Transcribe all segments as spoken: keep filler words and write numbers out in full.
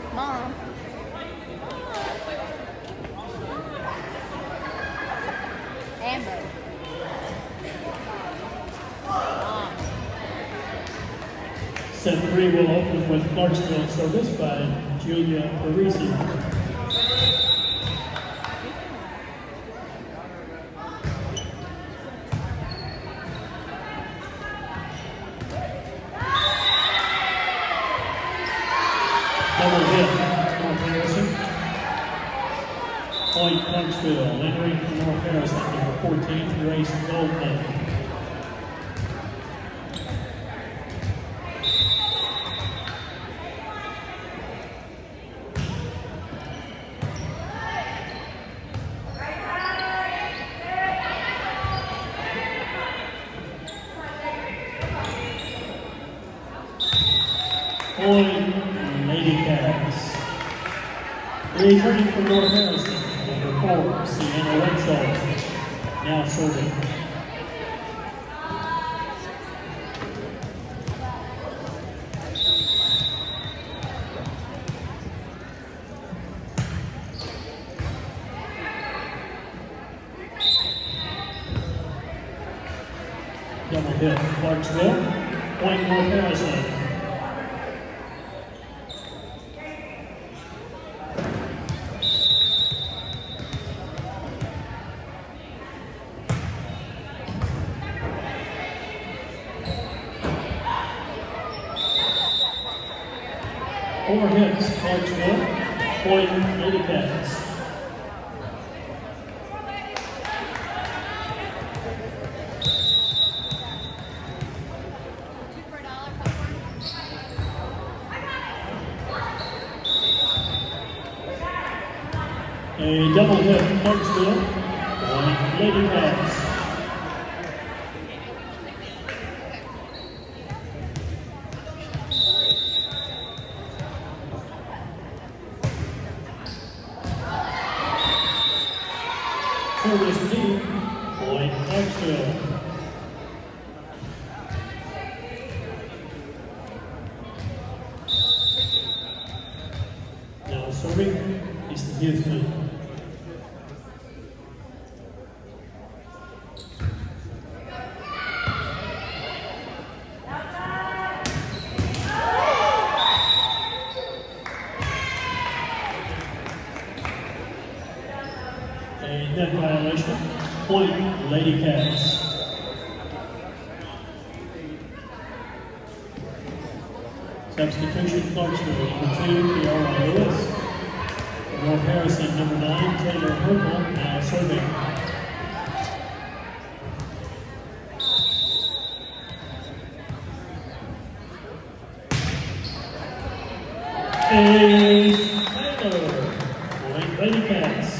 Mom. Amber. Mom. Set three will open with Clarksville service by Julia Parisi. Double hit, North Harrison. Point Clarksville, entering from North Harrison, number fourteen, Grace Goldman. Point Lady Cats. Returning from North Harrison, number four, Sienna Wetzel, now serving. Double hit, Clarksville. Point North Harrison. Four hits, Clarksville, point Lady Cats. A double hit, Clarksville, point Lady Cats. Service deep, point Clarksville. Now serving, Easton Houston. A net violation, point Lady Cats. Substitution, Clarksville, number two, Tiara Lewis. North Harrison, number nine, Taylor Purple, now serving. Is Taylor, point Lady Cats.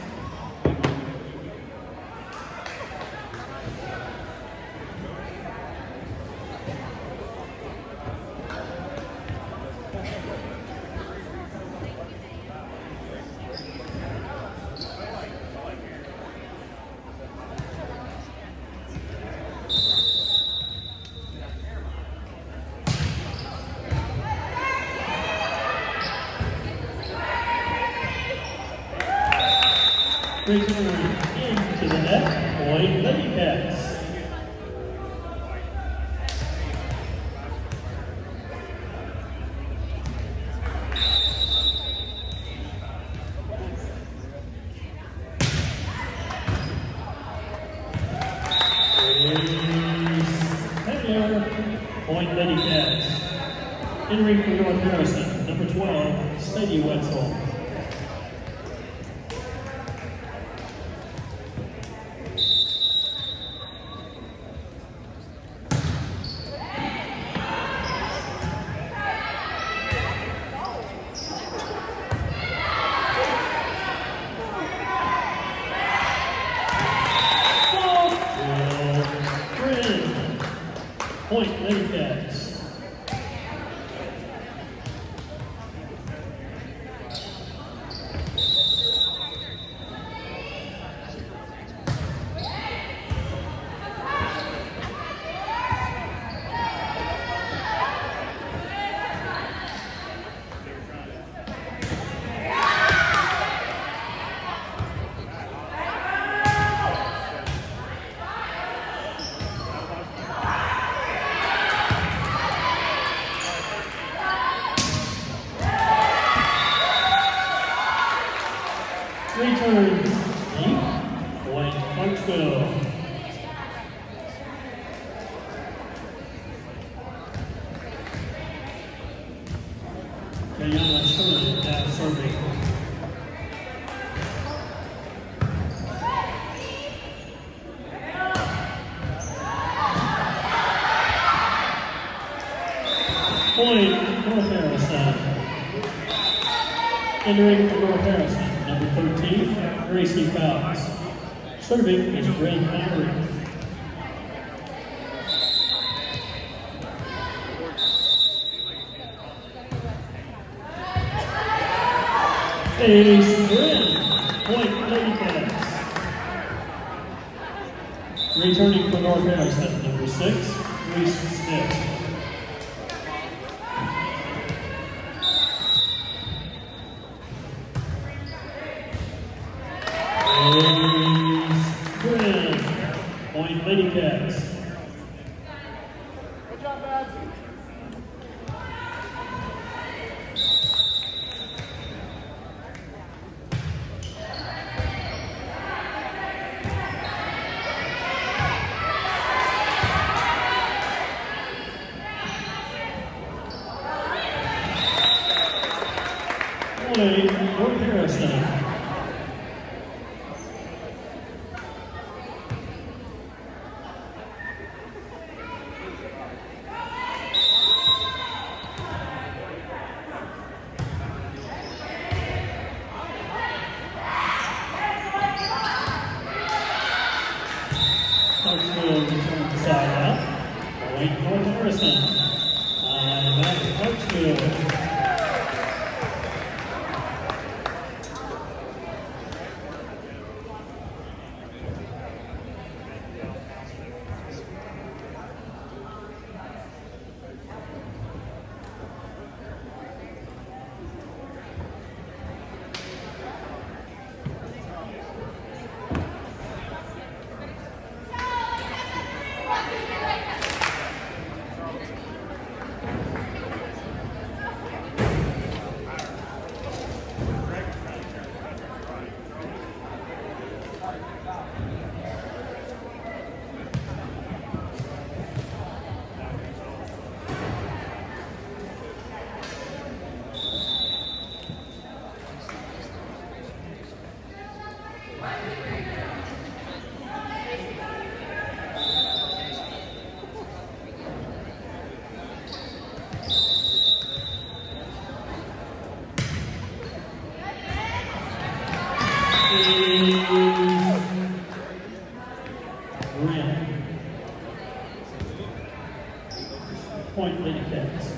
Return into the net, point Lady Cats. Taylor, point Lady Cats. Entering from North Harrison, number twelve, Sadie Wetzel. Point Lady Cats. Return deep, point Clarksville. Kayana Shirley now serving. Point North Harrison. Entering for North Harrison, number thirteen, Gracie Fowles. Serving is Brent Mowry. Ace Brent, point Lady Cats. Returning for North Harrison, number six, Reese Smith. Point Lady Cats. Good job, Dad. Point North Harrison. Clarksville returns side out. Point North Harrison. And back to Clarksville. Point Lady Cats.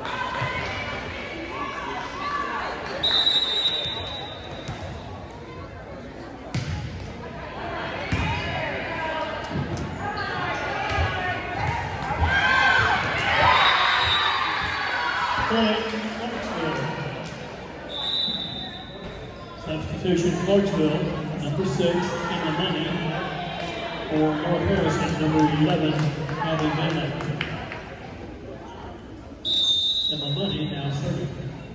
Substitution Clarksville, number six, in the money for North Harrison, number eleven, Abby Bennett. And the money now serving.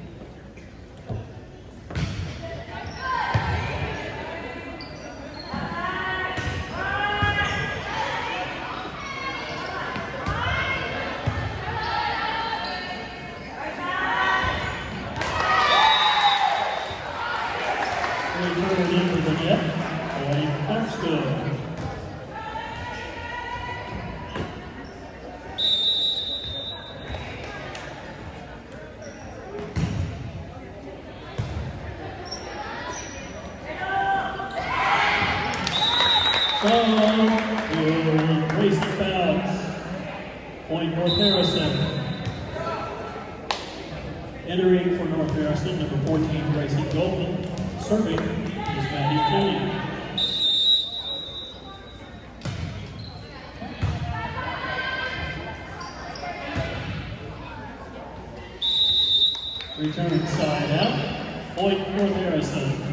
Return into the net, Wayne Clarksville. From Gracie Fowles, point North Harrison. Entering for North Harrison, number fourteen, Gracie Goldman. Serving is Maddie Kelly. Return side out, point North Harrison.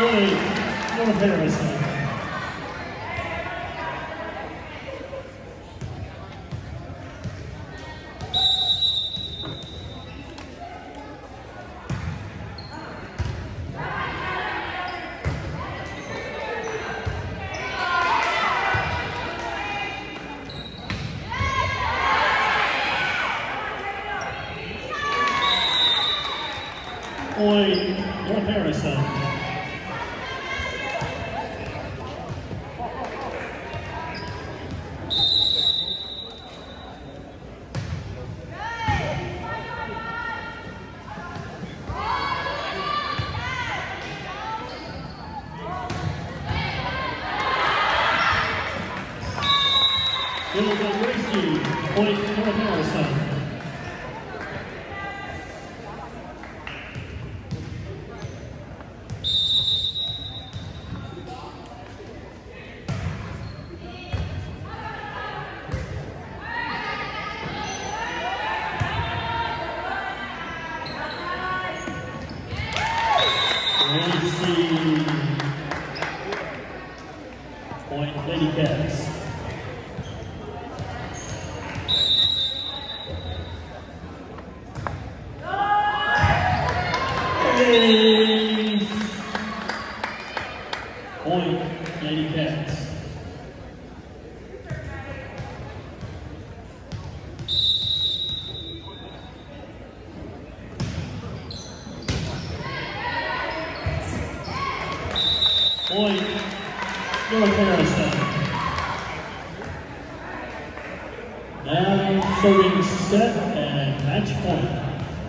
Point, North Harrison. Point, North Harrison. Little Gracie, Point, North Harrison. Gracie, Point, Lady Cats. Point, Lady Cats. Point, North Harrison. Now serving set and match point.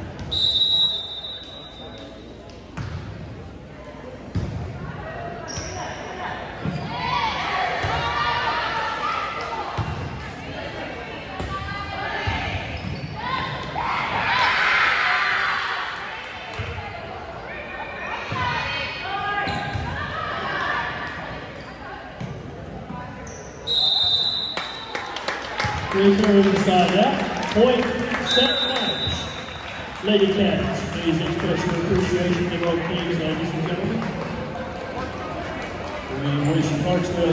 Three serves inside that. Point, set, match. Lady Cats, please express your appreciation to both teams, ladies and gentlemen. We wish Clarksville